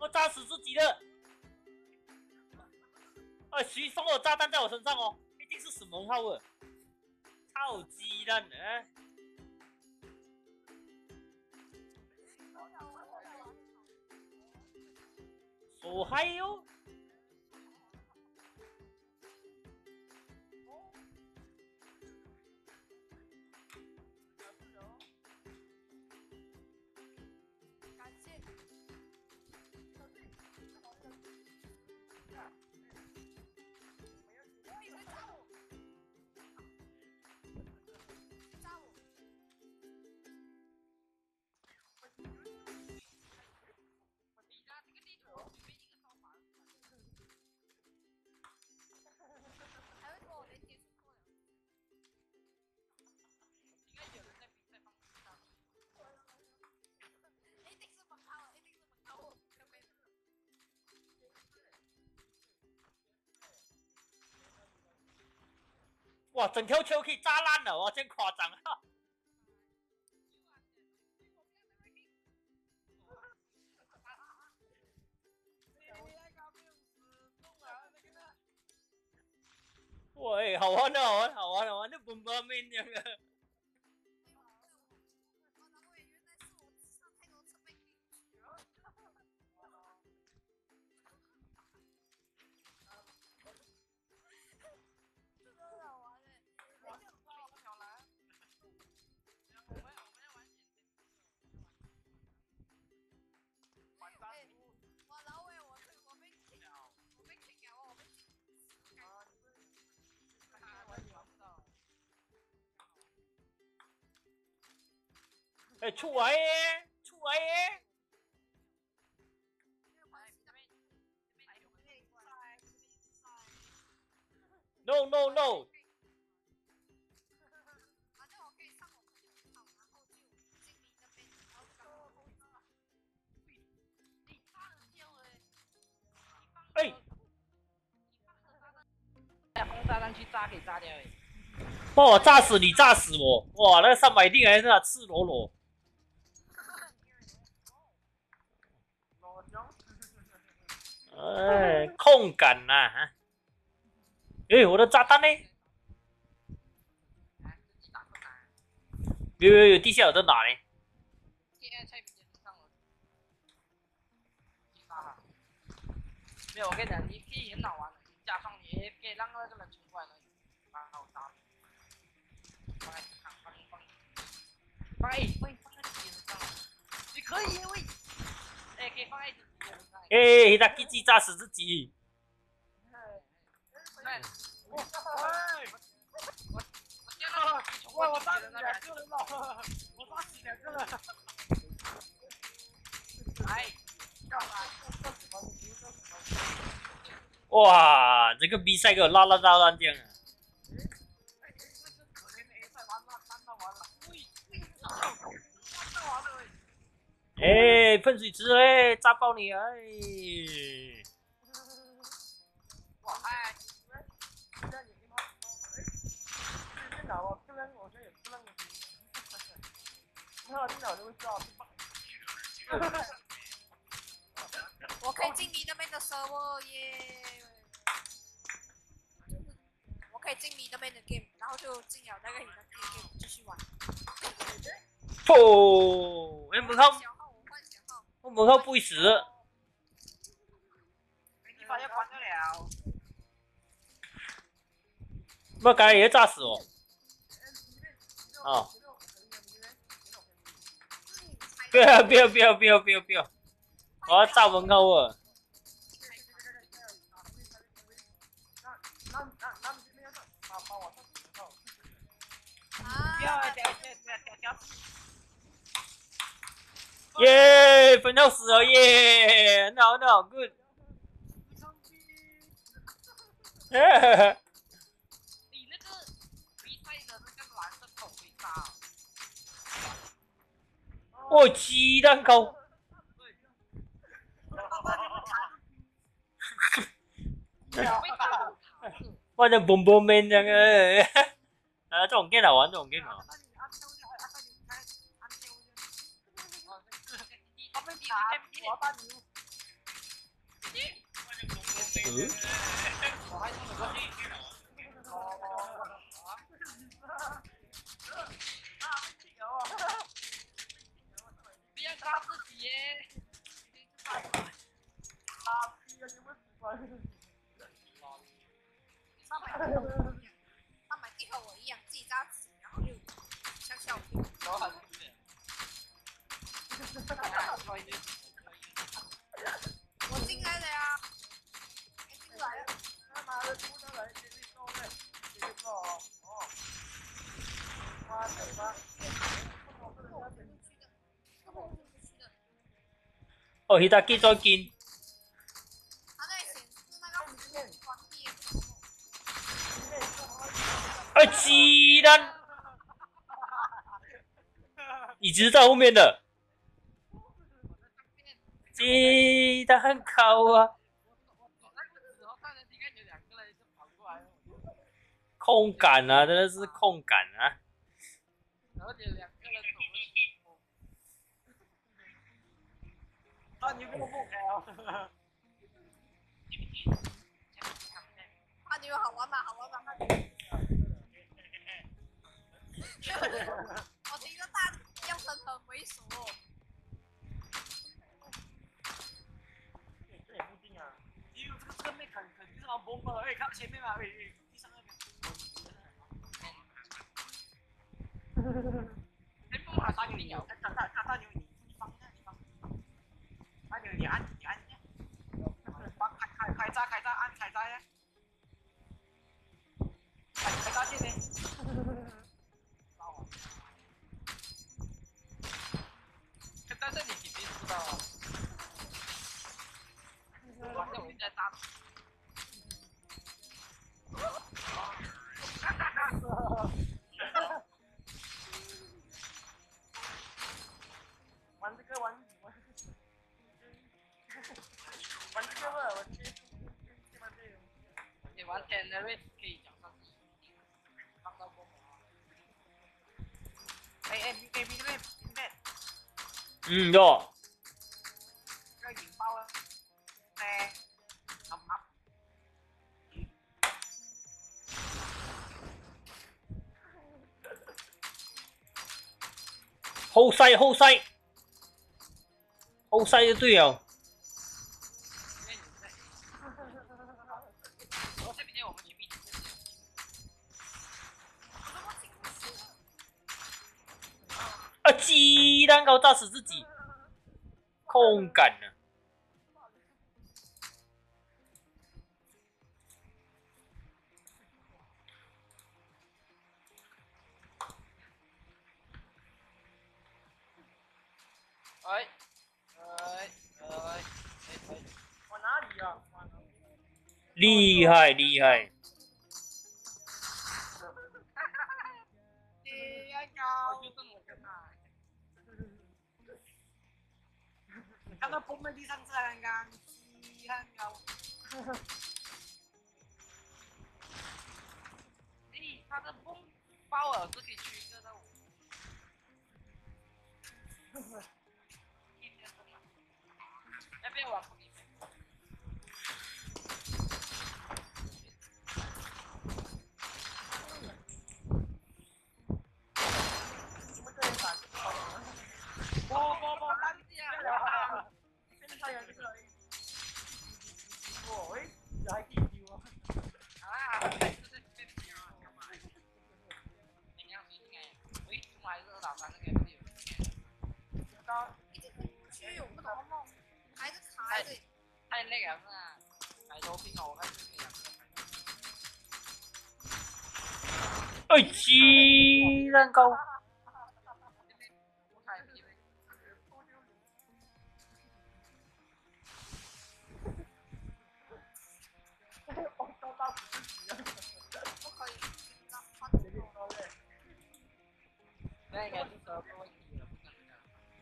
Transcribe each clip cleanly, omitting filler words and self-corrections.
我炸死自己了！谁放了炸弹在我身上哦？一定是史蒙浩尔，超鸡蛋啊！手嗨哟！ 感谢。 哇，整条球可以炸烂了，哇，真夸张啊！喂，好玩的，好玩，好玩，好玩，那bomb man 这个。出来耶！出来耶 ！No No No！ 哎！ 放炸弹去炸，给炸掉哎！ 帮我炸死你，炸死我！哇，那300定还是那赤裸裸。哎，控感呐、啊！哎，我的炸弹呢？有地下有在哪呢？ 没有，我跟你讲，你可以很好玩的，加上你也可以让那个人冲过来的，蛮好打。放在机上，你可以喂，哎，可以放在机上。 哎，他自己炸死自己。 我炸死2个人了，我炸死2个人。哎，干嘛？ 哇，这个比赛给我拉烂这样啊！哎，喷水池嘞，炸爆你哎！ 哇哎！ 我可以进你那边的 server 耶！我可以进你那边的 game， 然后就进了那个你的 game 继续玩。 哦，哎，门号，我门号不会死。 你把要关得了。 那刚才也炸死我。哦。不要！我要炸门号啊！耶，分到死了耶！很好 ，good。 你那个比赛的那个蓝色口可以炸。 哦，鸡蛋糕。我像bomb man 这样啊！啊，这种 game 好玩，这种 game 好玩。 我还冲了过去。不要杀自己耶！ 他买地和我一样，自己扎纸，然后就笑笑。 我很我进来了呀，进来了。 他妈的，出得来这里弄嘞，这个哦，妈的妈！ 哦，Hidaki 再見。 他在显示那个服务关闭。 哎，鸡蛋，一直在后面的。鸡蛋烤啊！控感啊，真的是控感啊！ 而且两个人走过去，啊，你给我不开啊！ 阿牛好玩吗？好玩吗？我听着大叫声很猥琐。 这也不定啊！因为这个妹肯定是老崩了，哎，看前面嘛，哎，第三个。哎，不马上你有，他牛你放下，你放。他牛你按一下，放开闸按开闸呀，开闸键呢。但是你肯定知道啊，发现我在打。玩这个玩这个吧，我接玩这个。你玩天的位可以讲上去，放到过。哎，你给那边。 有。 这引爆了，哎，好。 後西就對了。 这边我们去 B。 啊，雞蛋糕炸死自己，控感啊！ 哎，往哪里啊？ 厲害厲害！ 看到崩在地上这样鸡蛋糕。咦，他的崩包耳是可以取得的。要不要往里面？不，干掉！现在有这个，喂，还可以丢啊！啊，这是被丢了，干嘛？你要是应该，喂，我还是老三那个不丢。 一直去有不同的梦，还是卡在这里。 太累了是吧？买多瓶哦，我看这个。 哎，雞蛋糕！ 不可以， 那应该是说不问题了，不可能的。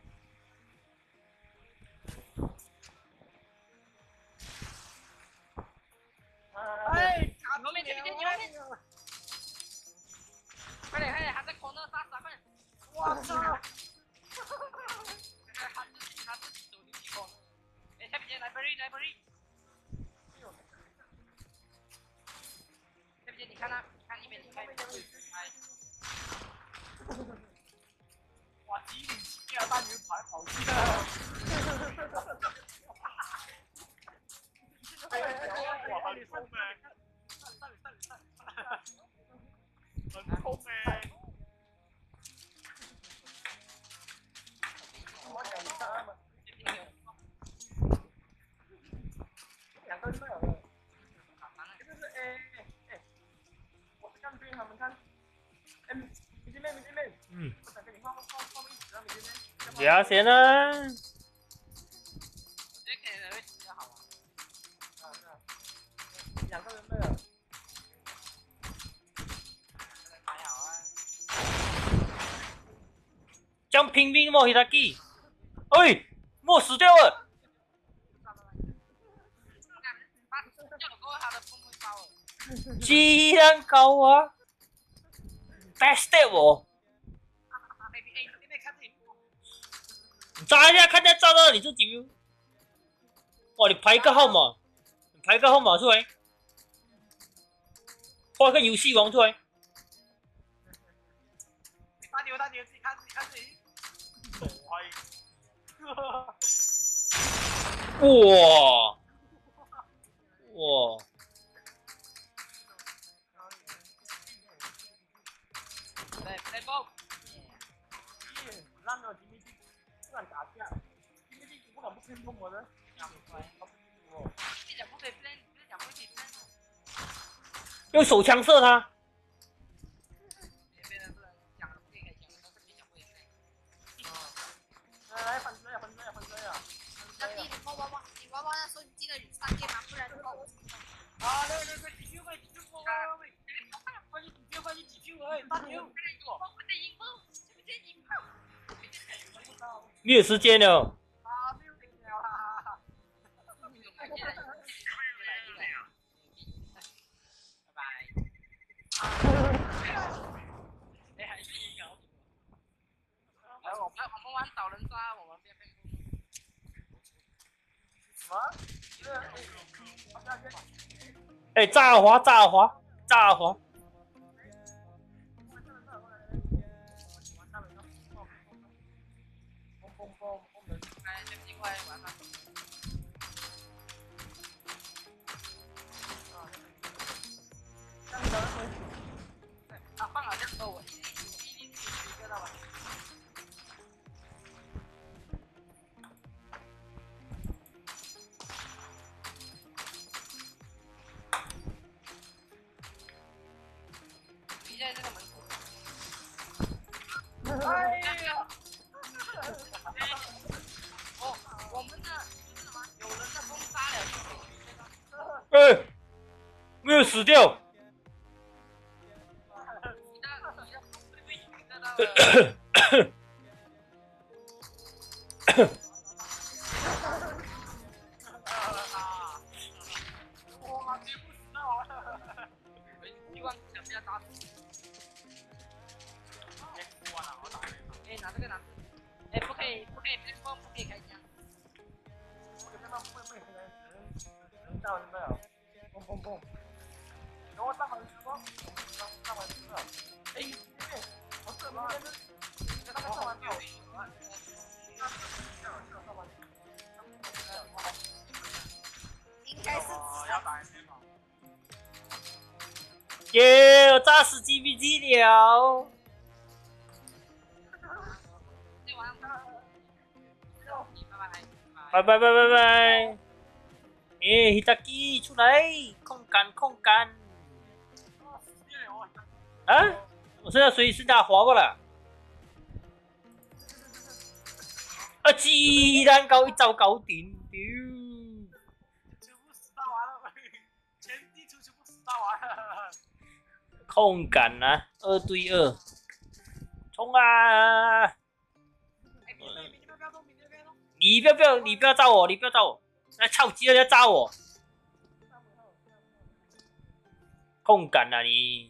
哎，后面这边后面，快点，还在corner杀死，快点！我操！他自己走进去corner。哎，这边来 library。 好气的。哇，很痛哎！很痛哎！我讲一下他们，两个队友的，这是 A， 我是干兵，他们看 M， 米弟妹，我想跟你换位置啊，米弟妹。 等下先啊。 这可能会比较好玩。两个人队友。还好啊。 将拼命莫希达基，哎，莫死掉了。居然高啊 ！Backstab 我，炸一下，看见炸到你自己。哇，你排个号码，你排个号码出来，画个游戏王出来。 大牛，自己看自己。 哇！哇！ 烂了，吉米蒂不敢打架，吉米蒂不敢不跟踪我的。 用手枪射他。 来反追呀！ 你娃娃那时候你记得有3件吗？不然的话我。 啊，对，急救喂，快去急救喂，大牛， 没有时间了。 啊，没有了啦。拜拜。来，我们玩导人杀，我们变变。什么？ 哎，炸滑！ 啊，放了就够我，一个到吧。你在这个门口。哎呀！哦，我们的是什么？有人在封杀了。 哎，没有死掉。 哇，接不死到了！希望想不要打死。哎，拿这个拿。哎，不可以变风，不可以开枪。不可以开枪，只能炸人的呀！砰！给我上完吃不？上完吃了。哎，我这边是，给他们上完没有？ 应该是要打 S 吗？ 耶！我炸死 GPT 了。拜。哎，希达基出来，控干。啊！我现在随时打滑过了。啊！居然搞一招搞定，丢！ 全部死到完了，全地图全部死到完了。 控干啊，2对2，冲啊！你不要炸我！那超级人要炸我！控干啊你！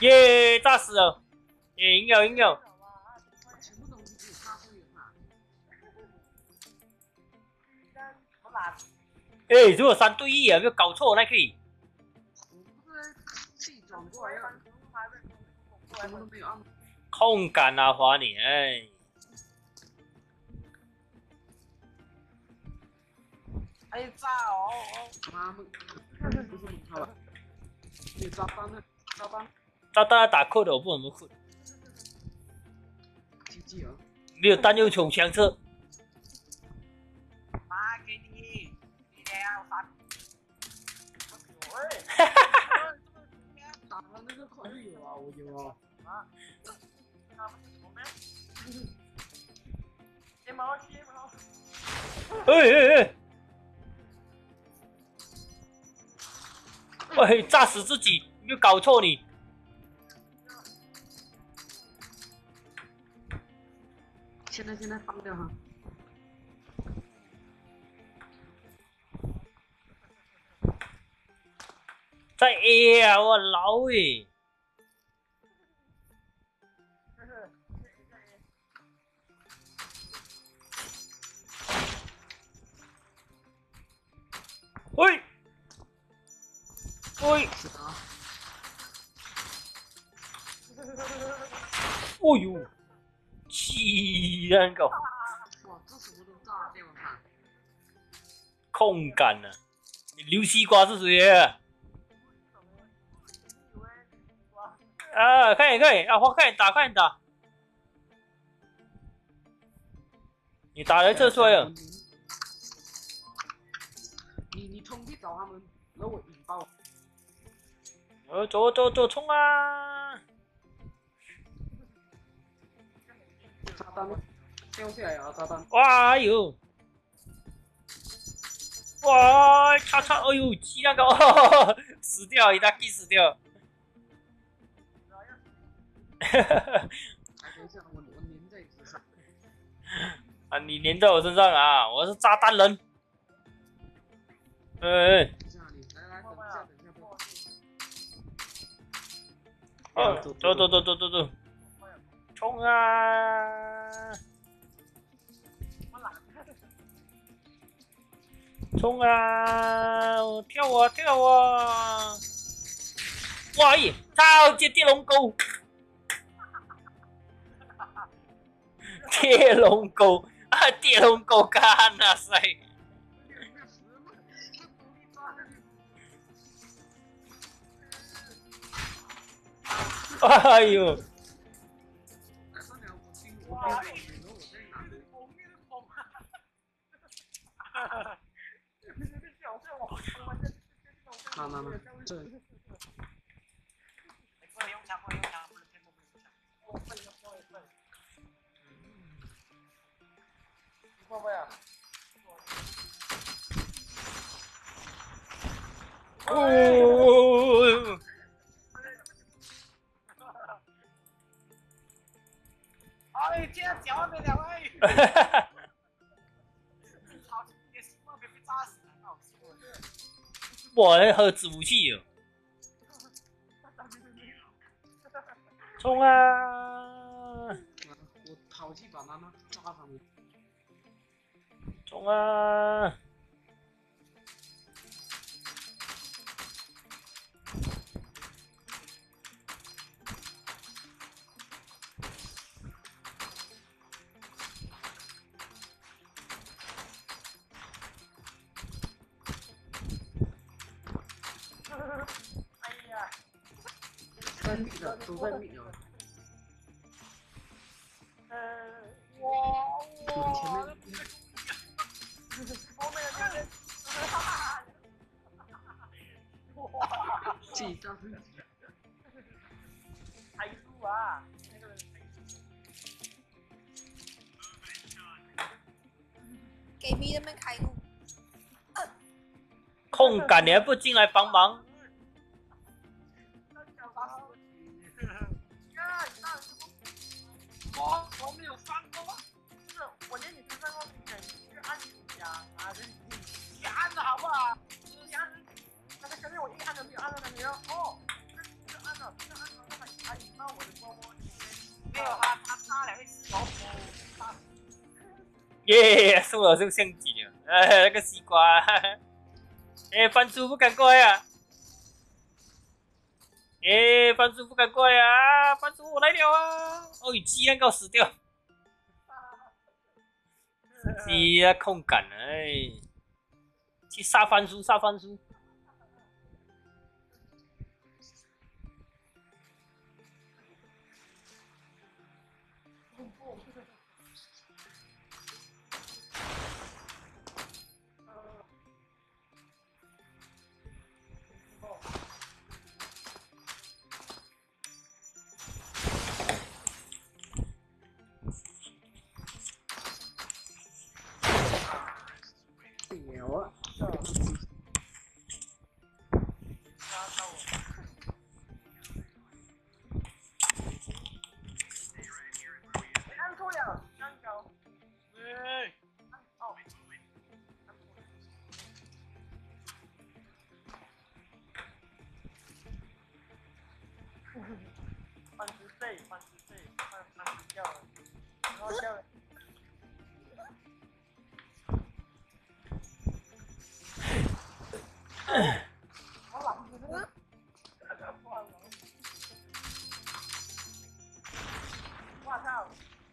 耶，炸死了！耶，赢了赢了！ 全部东西可以炸碎了嘛？我懒。 哎，如果3对1啊，有没有搞错？那可以。 我不是自己转过来要，什么都没有按。 控杆啊，华你哎。 哎，炸哦！妈们，不是猛他了，你炸弹呢？炸弹。 炸弹要打扣的，我不怎么扣。 GG 啊！ 没有弹又穷枪车。 妈给你，你两三。打了那个快递有啊，我有啊。啊？ 哎！喂，炸死自己！有没有搞错你？ 现在放掉哈。 在 A 啊，我老诶！喂！喂！ 是啊。 哦呦！气人狗！ 哇，这什么都炸掉了嘛！ 控杆啊！你刘西瓜是谁啊？啊，快点快点啊！快点打快点打！你打来这出来了。 你冲去找他们，然后我引爆。 走冲啊！ 炸弹掉下来啊！炸弹。 哇哎呦！哇，叉！哎呦，气那个哦，死掉，一大 K 死掉。哈哈哈！ 等一下，我粘在你身上。 啊，你粘在我身上啊！我是炸弹人。 等一下，你来，等一下。 哦，走，冲啊！冲啊！跳啊！哇咦，超级跌龙沟！跌龙沟啊！跌龙沟干啊塞！哎呦！ 那，这。 哦！ 哎，这样脚没了哎！ 哇，核子武器哦！冲啊！ 我淘气把他那炸他们。 冲啊！ 在密的，都在密的。我前面。记账。 开路啊！ 给 B 那边开路。 控杆，你还不进来帮忙？ 我没有上过吗？ 不是，我连你身上过，你去按加啊， 你按了好不好？ 你按，那个前面我一按都没有按到那里哦，就按了， 耶，送我这个陷阱了，那个西瓜，哎，番薯不敢过来啊！哎，番薯不敢过来啊！番薯我来了啊！哦，鸡蛋糕死掉，鸡啊控杆哎，去杀番薯，杀番薯。 有啊， 按错了，刚高。 哎， 哦。反时费，反时费，反时掉了，然后掉了。我老子呢？我操！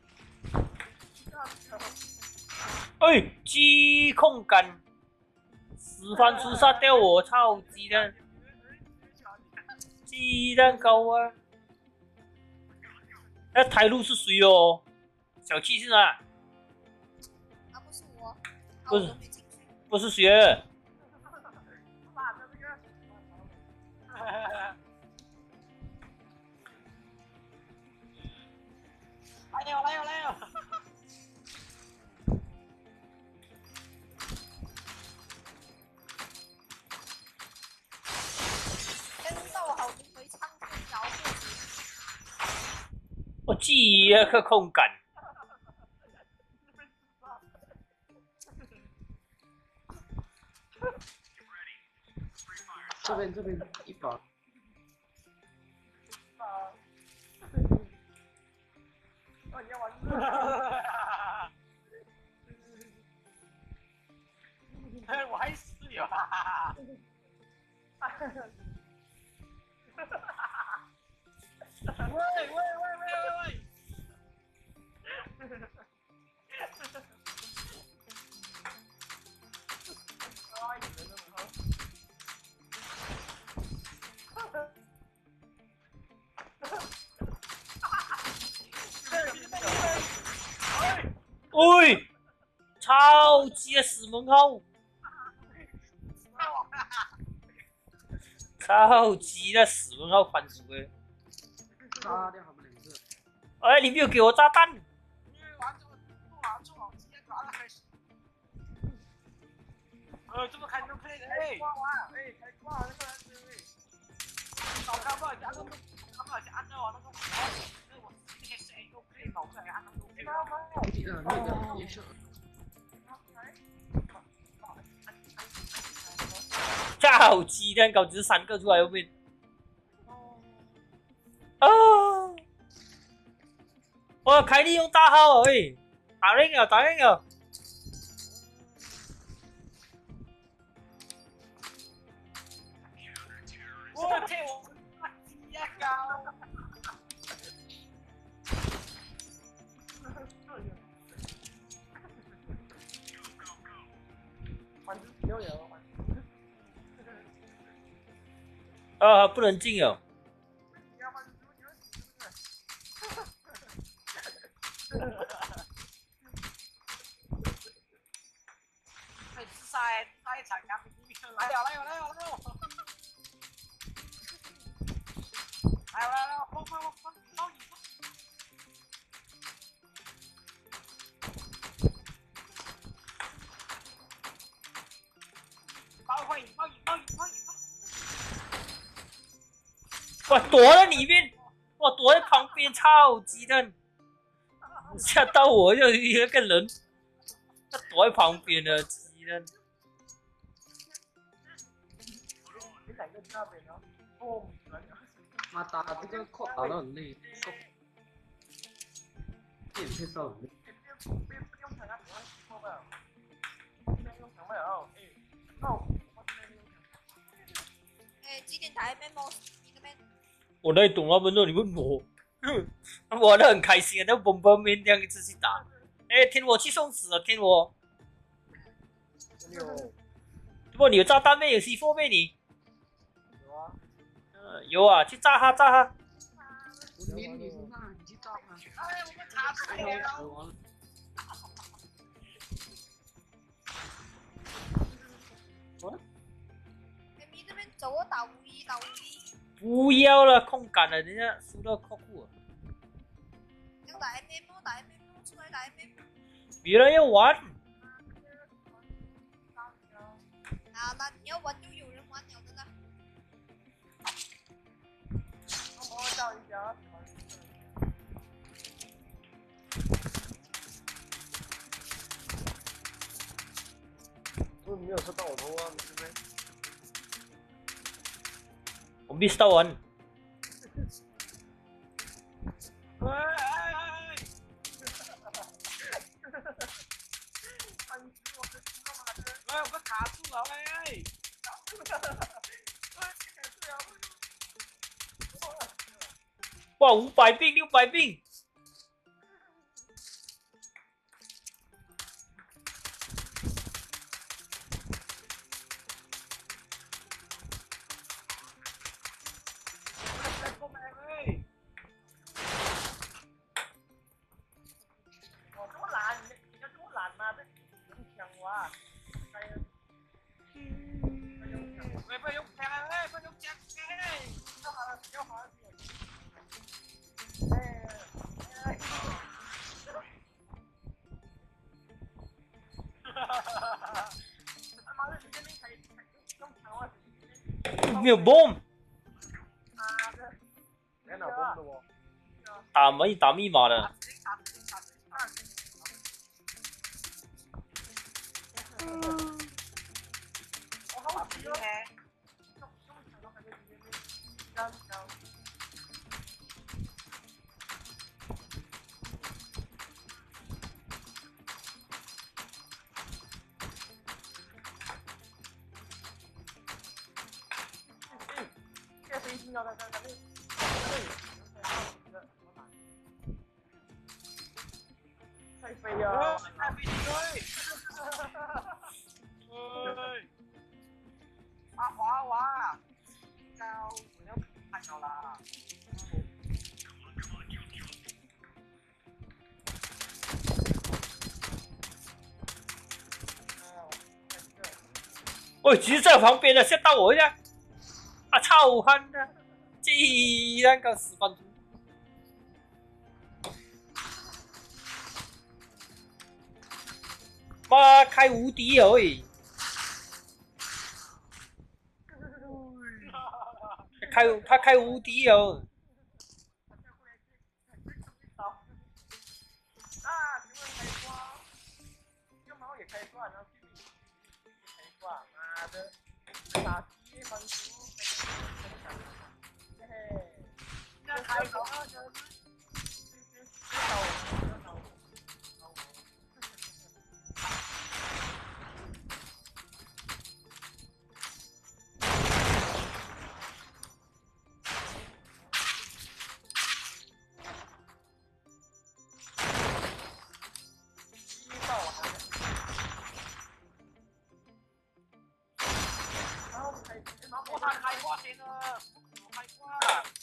哎，鸡控杆，死番薯杀掉我，操鸡蛋，鸡蛋糕啊！那台路是谁哦？小七是哪？ 啊，不是我， 不是我都没进去。 不是谁？ 妈的这个！ 来哟来哟来哟！ 跟到好名回唱天摇过去。 我鸡啊个控杆， 这边一把， 哦，你要玩哎，我还死了！喂！ 哎，你人那么好。 喂，超级的死门号，超级的死门号番薯哎！ 杀掉他们两个。 哎，你没有给我炸弹！ 这么开就可以哎！ 挂完，哎，开挂了，那个人搞看不好，加个看不好，加按照我那个，那我那些谁都可以搞出来，按照都可以。 那个也是。 超级蛋糕只是3个出来后面。啊！我凯莉用大号哎，打人了，打人了！ 我天，我鸡呀高！ 反正只有有。 不能进哦。 晒一场咖啡机，来了！放我躲在里面，我躲在旁边，超级的，吓到我就一个人，他躲在旁边的鸡蛋。 你哪个那边呢？哦， 妈打这个扣打到很累，点介绍很累。 不用看他， 没有？哎，那我哎，几点打 MMO？你那边？ 我那里懂他们了，你问我，玩的很开心啊，那bomb bomb面这样一直去打。哎，天我去送死了，天我！ 有不，你有炸弹没？有 C4没你？ 有啊， 有啊，去炸他炸他！ 我粘你身上，你去炸他。 哎，我们卡住了。 完了， 哎，你那边走我打5-1，打5-1。 不要了，空杆了，人家输到靠谱了。 要打 MMO，打 MMO，出来打 MMO。 别人要玩， 啊，那你要玩就有人玩了，真的。 我叫一下。没有射到我头啊，你这边。 我 miss 到完。 哎，我卡住了哎！ 哇，500兵，600兵。 喂，不用枪哎，不用枪哎！ 没有 bomb， 你拿bomb的哦。 打密码的。 我好急哎！ 这飞机要在那里，太飞呀！ 太飞对！阿华娃，高我要看到啦！ 喂，其实在我旁边的，吓到我一下。啊，操憨的，竟然搞死翻猪！妈开无敌了喂！他开无敌了。 啊，请问开挂？这猫也开挂，然后屁屁也开挂，妈的，打鸡翻猪，嘿嘿， 那开挂的。我开挂先了，我开挂。